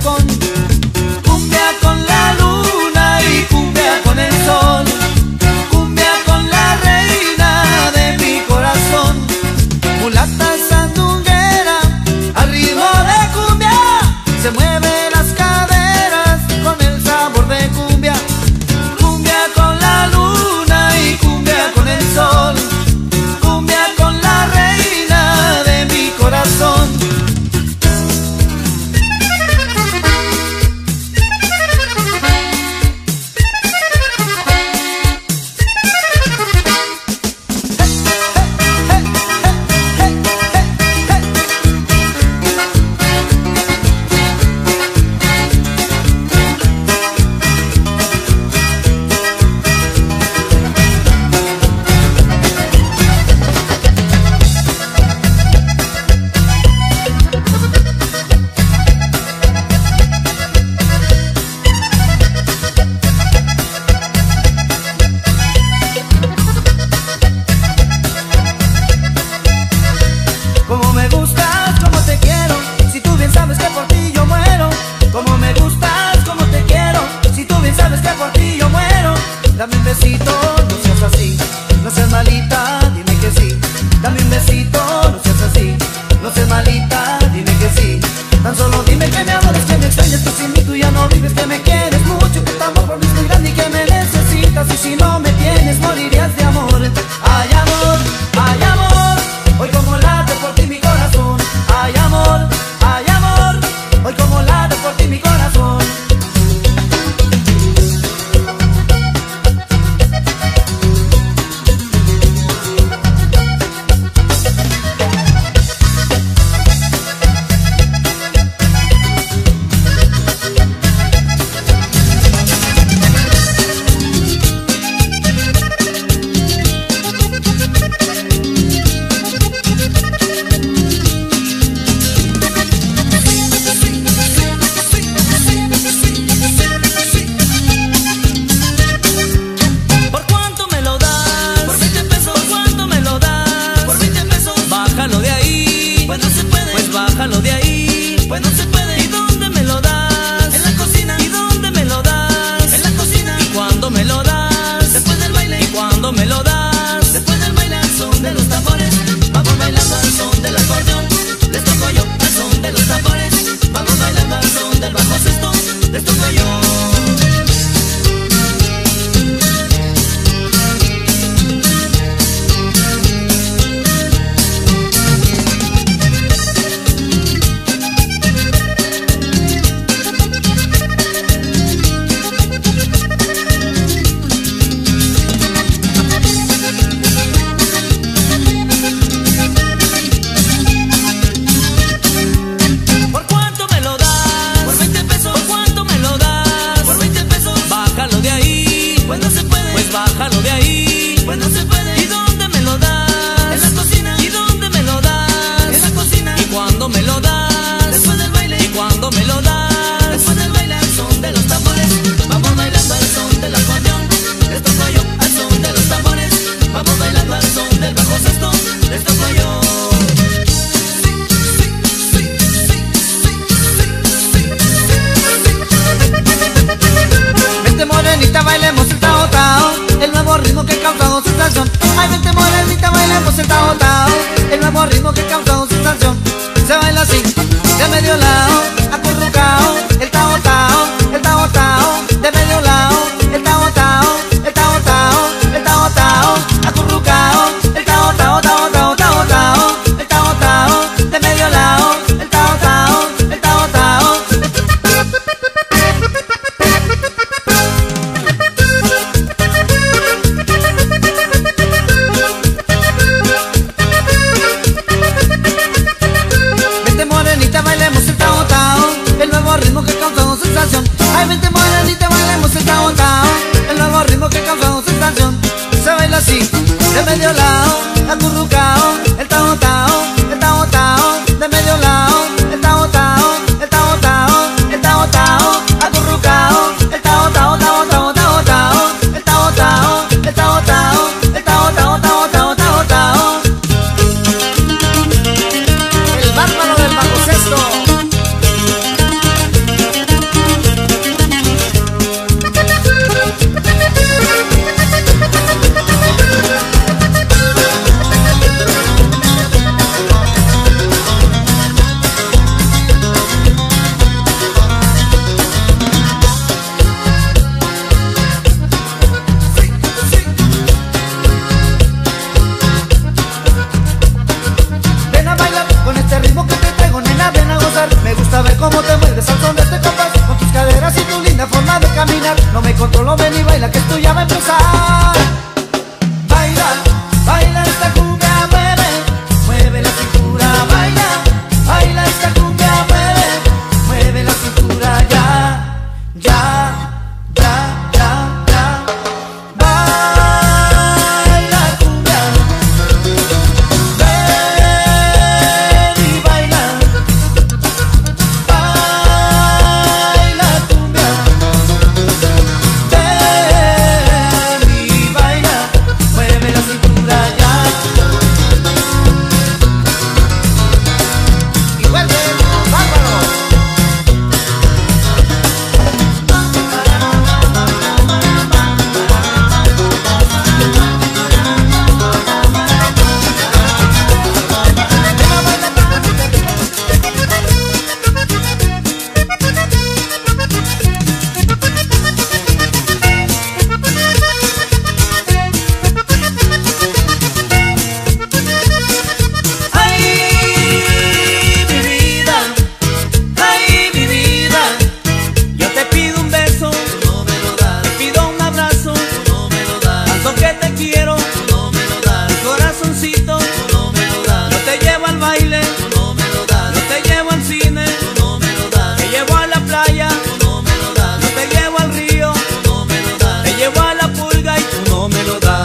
con cumbia con la luna y cumbia con el sol, cumbia con la reina de mi corazón. Mulata sandunguera, al ritmo de cumbia, se mueve las caderas con el sabor de cumbia. Cumbia con la luna y cumbia con el sol, cumbia con la reina de mi corazón. Como me gustas, como te quiero, si tú bien sabes que por ti yo muero. Como me gustas, como te quiero, si tú bien sabes que por ti yo muero. Dame un besito, no seas así, no seas malita, dime que sí. Dame un besito, no seas así, no seas malita, dime que sí. Tan solo dime que me amas, que me extrañas, que sin mí tú ya no vives, que me quieres mucho, que tu amor por mí es muy grande y que me necesitas. Y si no me tienes, morirías de amor. Ay amor, ay amor, hoy como late por ti mi corazón. Ay amor, hoy como late por ti mi corazón. Bájalo de ahí, pues no se puede. ¿Y dónde me lo das? En la cocina. ¿Y dónde me lo das? En la cocina. ¿Y cuándo me lo das? Después del baile. ¿Y cuándo me lo das? Después del baile. Al son de los tambores, vamos bailando al son del acordeón. Les toco yo al son de los tambores, vamos bailando al son del bajo sexto. Les toco yo. Bájalo de ahí, pues no se puede. ¿Y dónde me lo das? En la cocina. ¿Y dónde me lo das? En la cocina. ¿Y cuándo me lo das? Después del baile. ¿Y cuándo me lo das? Después del baile. Al son de los tambores, vamos bailando al son del acordeón. Les toco yo al son de los tambores, vamos bailando al son del bajo sexto. Les toco yo. Vente morenita, bailemos el tao tao, el nuevo ritmo que causa sensación. Ay, vente morenita, bailemos el tao tao, el nuevo ritmo que causa sensación. Se baila así, de medio lado, acurrucao, el tao tao, el tao tao, de medio lado, el tao tao, el tao tao, el tao tao, acurrucao, el tao tao, tao tao, tao tao, el tao tao, de medio lado, el tao tao, el tao tao. Vente morenita, bailemos el tao tao, el nuevo ritmo que causa sensación. Ay, vente morenita, bailemos el tao tao, el nuevo ritmo que causa sensación. Se baila así, de medio lado, acurrucao, el tao tao, el tao tao, de medio lado, el tao tao, el tao tao, el tao tao, acurrucao, el tao tao, tao tao, tao tao, el tao tao, el tao tao, el tao tao, tao tao, tao tao. El bárbaro del bajo sexto. No me controlo, ven y baila que esto ya va a empezar. Baila, baila esta cumbia, mueve, mueve la cintura. Baila, baila esta cumbia, mueve, mueve la cintura. Ya, ya, ya, ya, ya. Baila cumbia, ven y baila. Baila cumbia, ven y baila, mueve la cintura ya. Y vuelve, bárbaro. Ay, mi vida, yo te pido un beso, tú no me lo das. Te pido un abrazo, tú no me lo das. Tanto que te quiero, tú no me lo das. Mi corazoncito, tú no me lo das. Yo te llevo al baile, tú no me lo das. Yo te llevo al cine, tú no me lo das. Te llevo a la playa, tú no me lo das. Yo te llevo al río, tú no me lo das. Te llevo a la pulga y tú no me lo das.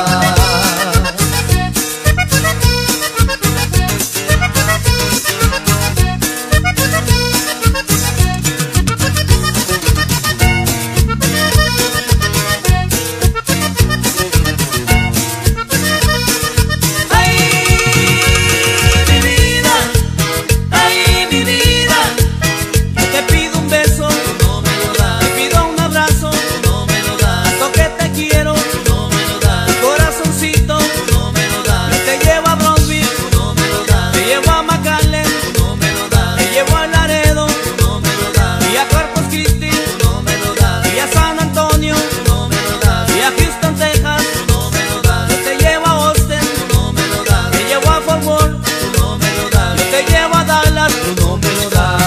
Ay, mi vida, yo te pido un beso, tú no me lo das. Te pido un abrazo, tú no me lo das. Tanto que te quiero, tú no me lo das. Mi corazoncito, tú no me lo das. Yo te llevo a Bronzeville, tú no me lo das. Te llevo a McAllen, tú no me lo das. Te llevo a Laredo, tú no me lo das. Y a Corpus Christi, tú no me lo das. Y a San Antonio, tú no me lo das. Y a Houston, Texas, tú no me lo das. Yo te llevo a Austin, tú no me lo das. Te llevo a Fort Worth, tú no me lo das. Yo te llevo a Dallas, tú no me lo das.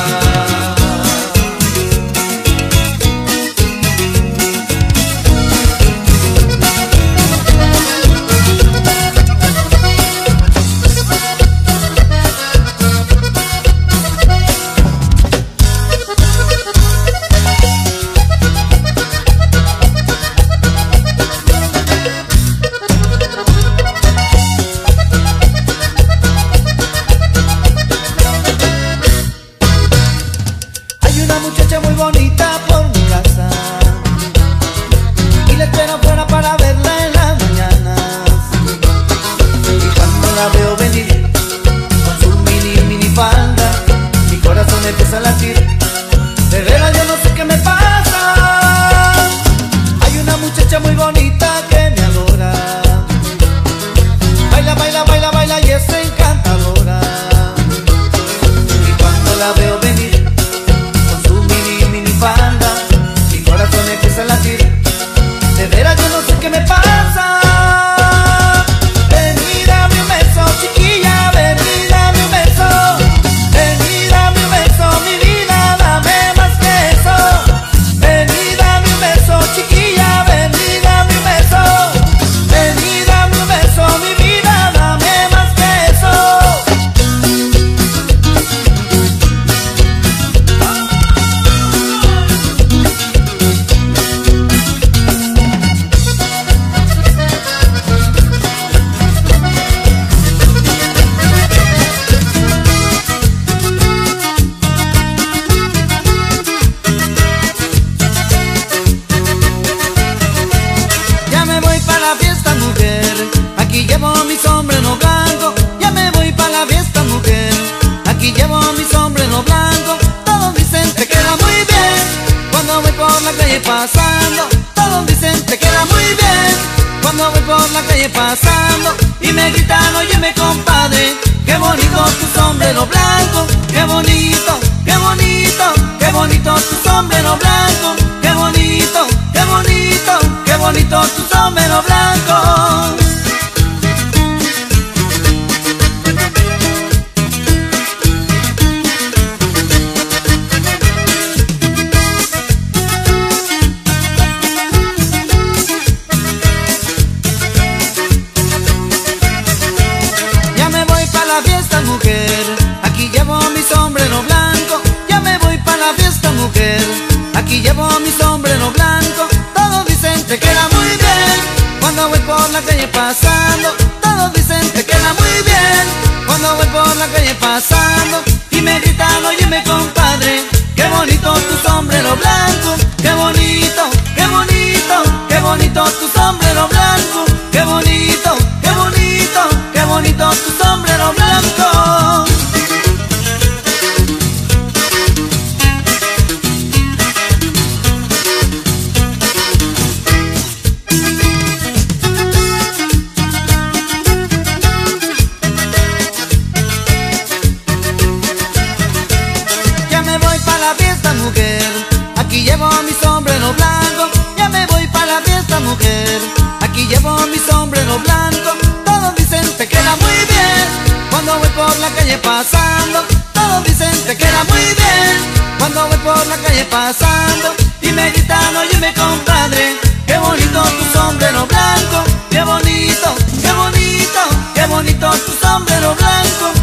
Hay una muchacha muy bonita por mi casa y la espero afuera para verla en las mañanas. Y cuando la veo venir con su mini falda, mi corazón empieza a latir. De veras yo no sé qué me pasa. Hay una muchacha muy bonita que me adora. Baila, baila, baila, baila y es encantadora. Y cuando la veo venir con su mini falda, mi corazón empieza a latir. De veras yo no sé qué me pasa. Ven y dame un beso, chiquilla, ven y dame un beso. Ven y dame un beso, mi vida, dame más que eso. Ven y dame un beso, chiquilla, ven y dame un beso. Ven y dame un beso, mi vida, dame más que eso. Ya me voy para la fiesta, mujer. Aquí llevo mi sombrero blanco. Ya me voy para la fiesta, mujer. Aquí llevo mi sombrero blanco. Todos dicen te queda muy bien cuando voy por la calle pasando. Todos dicen te queda muy bien cuando voy por la calle pasando. Y me gritan, óyeme compadre, qué bonito tu sombrero blanco. Qué bonito, qué bonito, qué bonito tu sombrero blanco. Qué bonito, qué bonito, qué bonito tu sombrero blanco. mujer. Aquí llevo mi sombrero blanco, todos dicen te queda muy bien. Cuando voy por la calle pasando, todos dicen te queda muy bien. Cuando voy por la calle pasando y me gritan, óyeme compadre, qué bonito tu sombrero blanco, qué bonito, qué bonito, qué bonito tu sombrero blanco, qué bonito, qué bonito, qué bonito tu sombrero blanco. Aquí llevo mi sombrero blanco, ya me voy para la fiesta mujer. Aquí llevo mi sombrero blanco, todos dicen te queda muy bien. Cuando voy por la calle pasando, todos dicen te queda muy bien. Cuando voy por la calle pasando y me gritan, óyeme compadre, qué bonito tu sombrero blanco, qué bonito, qué bonito, qué bonito tu sombrero blanco.